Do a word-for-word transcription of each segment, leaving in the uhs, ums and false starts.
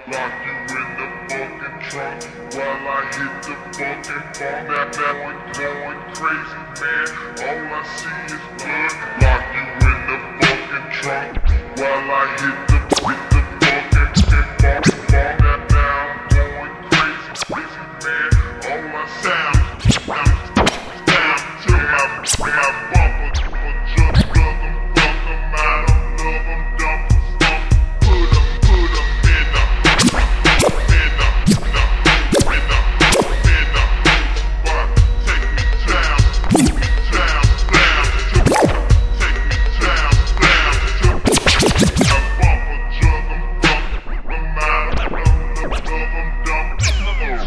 Lock you in the fucking trunk while I hit the fucking phone. That that one going crazy, man. All I see is blood. Lock you in the fucking trunk while I hit the hit the fucking phone. Phone that down, going crazy, crazy, man. All I sound, sound, sound till my my bumper just plug them, fuck them, I don't love them, dump them, stump, put them, put them in the, in the, in the, in the, in the, but take me down, take me down, down, take me down, down, my bumper jug them, fuck them, I don't love them, dump them, love them,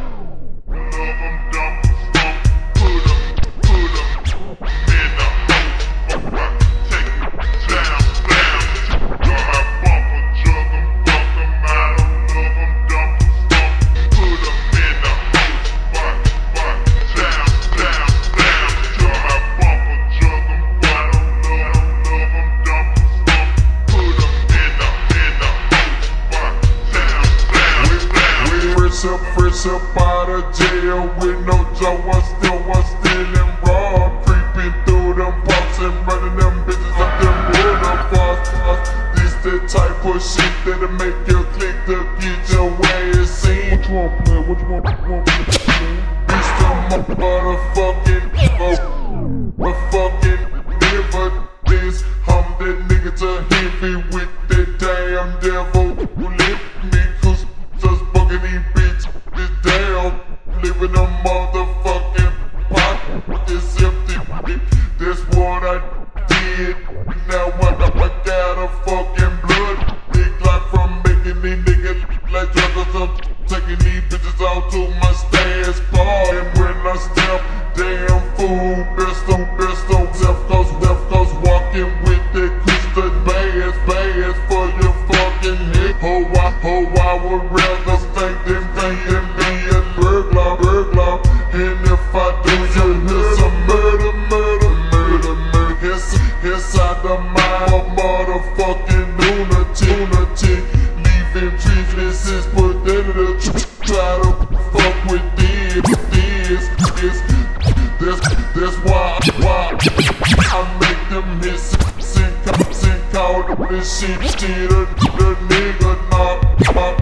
dump them, stump, put them, put them in the, but take me down, down, my bumper jug them, fuck them, I don't love them, dump them, stump, put them in the, but, but, down, down, down, my bumper jug them, I don't love them, love them, dump them, stump, put them in the, in the, but, down, down, down. We fresh up, fresh up out of jail with no job, I still was stealing raw, creeping through them parks and running them bitches up them waterfalls. This the type of shit that'll make you click to get your ass seen. What you want, man? What you want? What you want, man? It's the motherfucking oh, motherfucking never this. I'm that nigga to heavy with that damn devil who left me cause just bugging these bitches down, leaving a motherfucking pot is empty. That's what I did. Now I, I got a fucking blood big like from making these niggas like drugs. I'm taking these bitches out to my stash bar, and when I step, damn fool, besto, besto, left coast, left coast, walking with the Koopsta bass, bass for your fucking head. Oh, I, oh, I would rather stink than think than be a burglar, burglar. And if I do, you hear some murder, murder, murder, murder. It's, inside the mind of motherfucking lunatic, lunatic. Leaving treatments, put that in the tr try to fuck with this, this, this. That's, that's why, why I make them hits, sink, sink out of this shit, shit, the, the nigga not, not.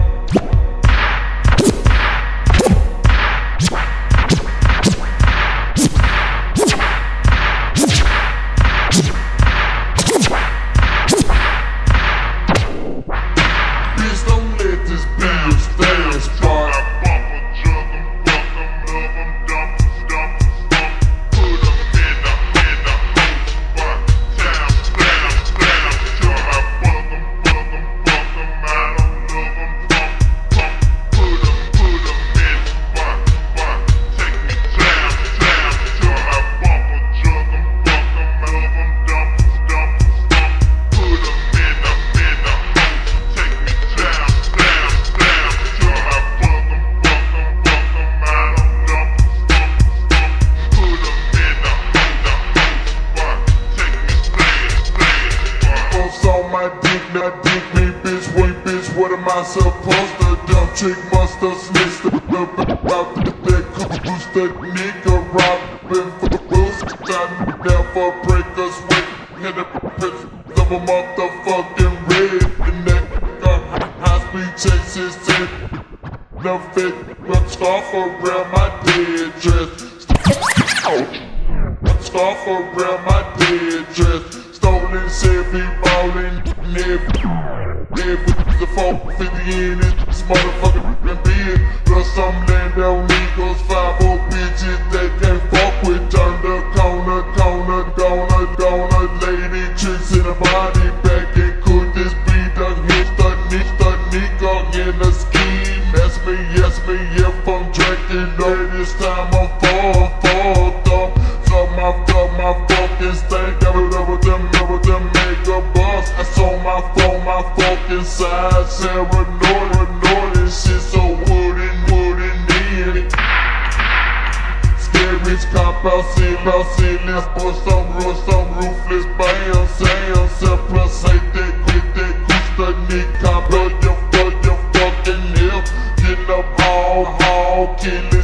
Bitch, don't let this be your stand spot. My bumper jug them, fuck them, love them, dump them, stump, stump, put them in the, in the, but down, down, down, till I fuck them, fuck them, fuck them, I don't love them, pump, pump, put them, put them in, but, but, take me down, down, till I bumper jug them, fuck them, love them, dump them, stump, stump, put them in the, in the, take me down, down, down, till I fuck them, fuck them, fuck them, I don't dump them, stump, stump, put them in the, in the, but, take me staying, staying, but. Folks on my dick, now dick me, bitch, wait, bitch, what am I supposed to do? Dumb chick must have snitched about that Koopsta Knicca robbing for the rules. I never break a sweat, hit a bitch, double motherfucking red. And that got high speed chases in the fit, but scarf around my dead dress. Scarf around my dead dress. Stolen Chevy, ballin', never, never. The four fifty in it, this motherfucker been big. Plus some land down niggas, five old bitches that can't fuck with. Turn the corner, corner, gonna, gonna, lady tricks in the body bag. And could this be the hit, the nick, the nigga in the scheme? Ask me, ask me if I'm drinking, no, this time I'm fall, fall, thumb. So my, so my fucking stank, never, never, them, never, them make a bust. I saw my phone, my fucking side, Sarah Northern, Northern shit, so wooden, wooden in. Scary cop out, see, out, see, let's put some real, some ruthless bam, Sam, simple, say that, quit that, Koopsta Knicca, blow your, blow your fucking hill. gon' kill it.